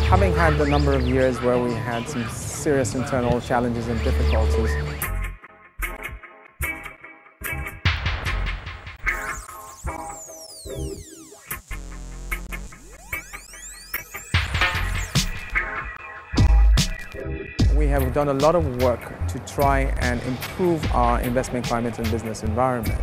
Having had a number of years where we had some serious internal challenges and difficulties, we have done a lot of work to try and improve our investment climate and business environment.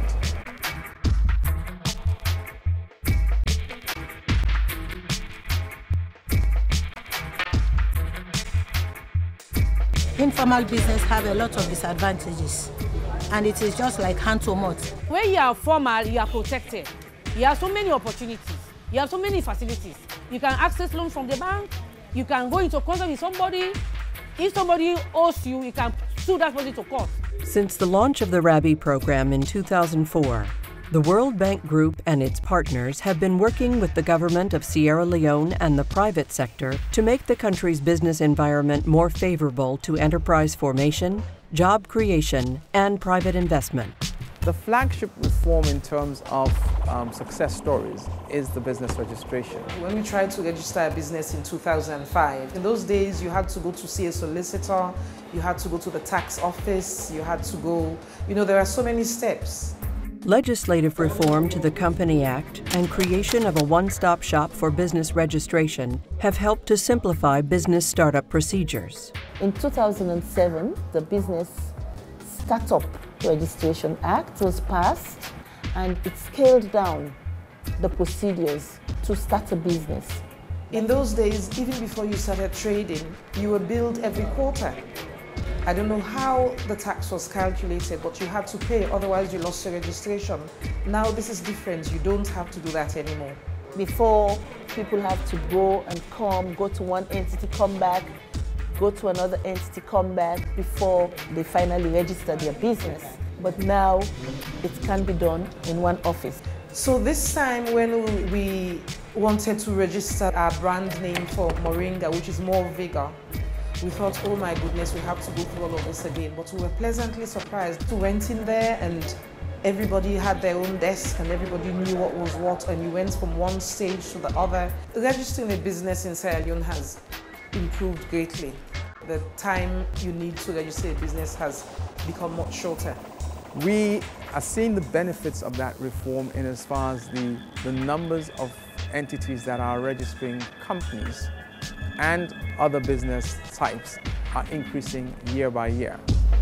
Informal business have a lot of disadvantages, and it is just like hand to mouth. When you are formal, you are protected. You have so many opportunities. You have so many facilities. You can access loans from the bank. You can go into contact with somebody. If somebody owes you, you can sue that person to court. Since the launch of the RABI program in 2004, the World Bank Group and its partners have been working with the government of Sierra Leone and the private sector to make the country's business environment more favorable to enterprise formation, job creation, and private investment. The flagship reform in terms of success stories is the business registration. When we tried to register a business in 2005, in those days you had to go to see a solicitor, you had to go to the tax office, you had to go, there are so many steps. Legislative reform to the Company Act and creation of a one-stop shop for business registration have helped to simplify business startup procedures. In 2007, the Business Startup Registration Act was passed, and it scaled down the procedures to start a business. In those days, even before you started trading, you were billed every quarter. I don't know how the tax was calculated, but you had to pay, otherwise you lost your registration. Now this is different. You don't have to do that anymore. Before, people have to go and come, go to one entity, come back, go to another entity, come back before they finally register their business. But now it can be done in one office. So this time when we wanted to register our brand name for Moringa, which is more vigor, we thought, oh my goodness, we have to go through all of this again. But we were pleasantly surprised. We went in there and everybody had their own desk and everybody knew what was what, and you went from one stage to the other. Registering a business in Sierra Leone has improved greatly. The time you need to register a business has become much shorter. We are seeing the benefits of that reform in as far as the numbers of entities that are registering companies and other business types are increasing year by year.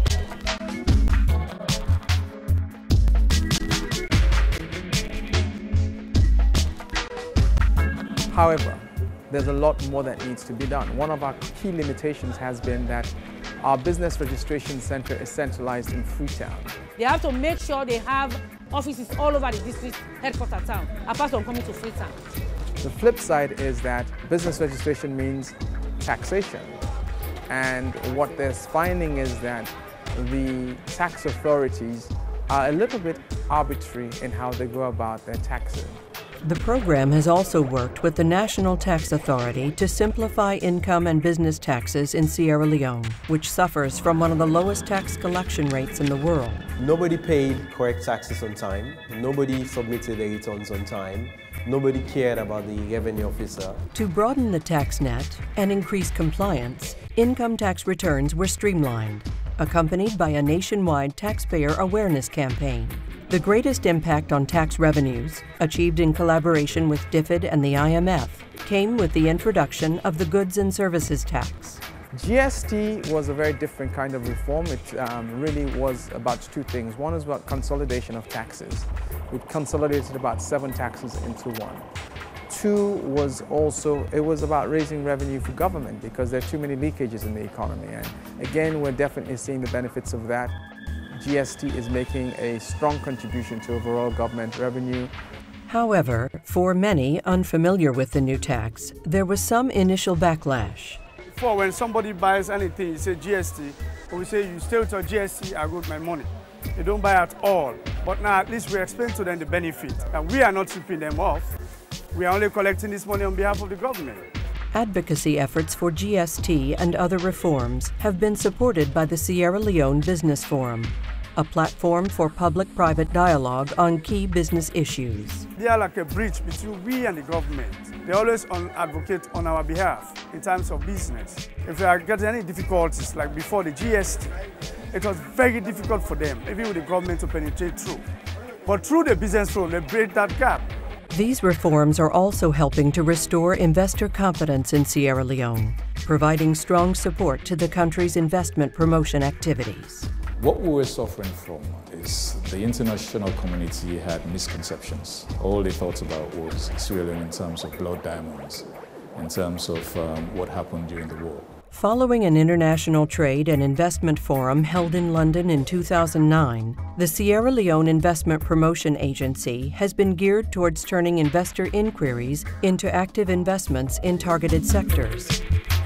However, there's a lot more that needs to be done. One of our key limitations has been that our business registration center is centralized in Freetown. They have to make sure they have offices all over the district headquarters town, apart from coming to Freetown. The flip side is that business registration means taxation. And what they're finding is that the tax authorities are a little bit arbitrary in how they go about their taxing. The program has also worked with the National Tax Authority to simplify income and business taxes in Sierra Leone, which suffers from one of the lowest tax collection rates in the world. Nobody paid correct taxes on time. Nobody submitted their returns on time. Nobody cared about the revenue officer. To broaden the tax net and increase compliance, income tax returns were streamlined, accompanied by a nationwide taxpayer awareness campaign. The greatest impact on tax revenues, achieved in collaboration with DFID and the IMF, came with the introduction of the Goods and Services Tax. GST was a very different kind of reform. It really was about two things. One is about consolidation of taxes. We consolidated about 7 taxes into one. Two was also, it was about raising revenue for government because there are too many leakages in the economy. And again, we're definitely seeing the benefits of that. GST is making a strong contribution to overall government revenue. However, for many unfamiliar with the new tax, there was some initial backlash. Before, when somebody buys anything, you say GST, or we say you stay with your GST, I got my money. They don't buy at all. But now at least we explain to them the benefit. And we are not ripping them off. We are only collecting this money on behalf of the government. Advocacy efforts for GST and other reforms have been supported by the Sierra Leone Business Forum, a platform for public-private dialogue on key business issues. They are like a bridge between we and the government. They always advocate on our behalf in terms of business. If we are getting any difficulties, like before the GST, it was very difficult for them, even with the government, to penetrate through. But through the business forum, they break that gap. These reforms are also helping to restore investor confidence in Sierra Leone, providing strong support to the country's investment promotion activities. What we were suffering from is the international community had misconceptions. All they thought about was Sierra Leone in terms of blood diamonds, in terms of what happened during the war. Following an international trade and investment forum held in London in 2009, the Sierra Leone Investment Promotion Agency has been geared towards turning investor inquiries into active investments in targeted sectors.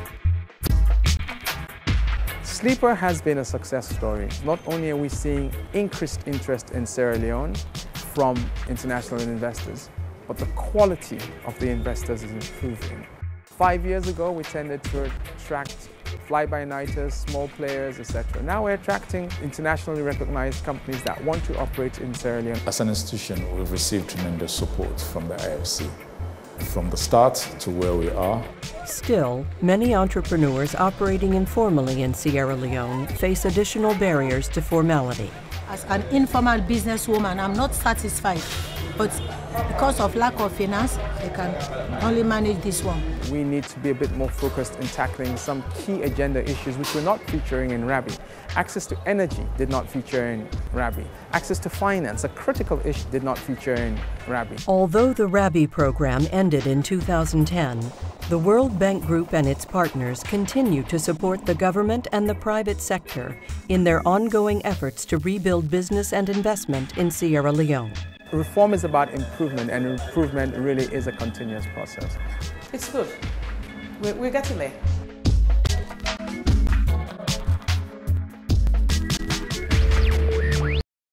Sleeper has been a success story. Not only are we seeing increased interest in Sierra Leone from international investors, but the quality of the investors is improving. 5 years ago, we tended to attract fly-by-nighters, small players, etc. Now we're attracting internationally recognized companies that want to operate in Sierra Leone. As an institution, we've received tremendous support from the IFC. From the start to where we are. Still, many entrepreneurs operating informally in Sierra Leone face additional barriers to formality. As an informal businesswoman, I'm not satisfied, but because of lack of finance, I can only manage this one. We need to be a bit more focused in tackling some key agenda issues which were not featuring in RABI. Access to energy did not feature in RABI. Access to finance, a critical issue, did not feature in RABI. Although the RABI program ended in 2010, the World Bank Group and its partners continue to support the government and the private sector in their ongoing efforts to rebuild business and investment in Sierra Leone. Reform is about improvement, and improvement really is a continuous process. It's good. We're getting there.